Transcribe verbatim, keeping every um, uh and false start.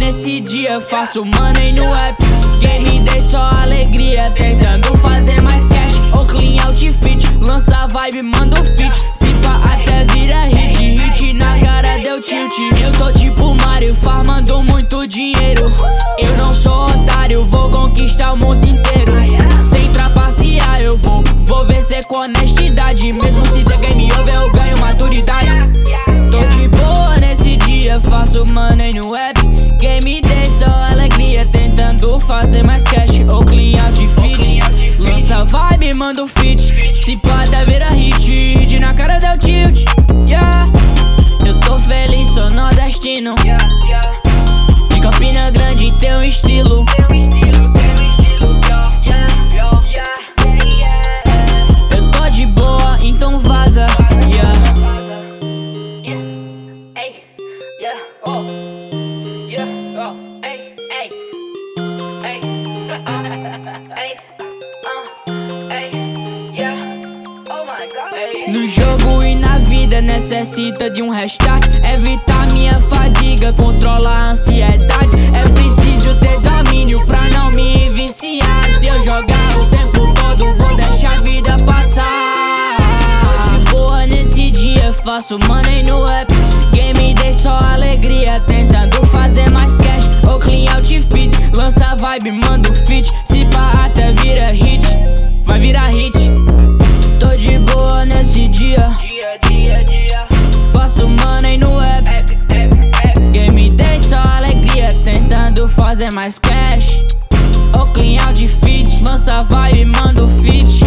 nesse dia, faço money no app. Game dei só alegria, tentando fazer mais cash. O clean outfit, lança vibe, manda o feat. Se pá até vira hit, hit na cara deu tilt. Eu tô tipo Mario, farmando muito dinheiro. Eu não sou otário, vou conquistar o mundo inteiro. Sem trapacear eu vou, vou vencer com honestidade. Mesmo se der game over eu ganho maturidade. Tô de boa nesse dia, faço money no app. Game day só alegria, tentando fazer mais cash. O clean outfit, lança vibe, manda o feat. Se pá até vira hit, hit na cara deu tilt. Yeah. Eu tô feliz, sou nordestino. De Campina Grande tem um estilo. Eu tô de boa, então vaza. Yeah. Hey, yeah, oh, yeah, oh, hey, hey, hey, hey, uh, hey, yeah, oh my God. No jogo e na vida necessita de um restart. Evitar minha fadiga, controlar a ansiedade. É preciso ter domínio pra não me viciar. Se eu jogar o tempo todo, vou deixar a vida passar. Tô de boa nesse dia, faço money no app. Game dei só alegria, tentando fazer mais cash. O clean outfit, lança vibe, manda o feat. Se pá até vira hit, vai virar hit. Tô de boa nesse dia, faço money no app. Game dei só alegria, tentando fazer mais cash. O clean outfit, lança vibe, manda o feat.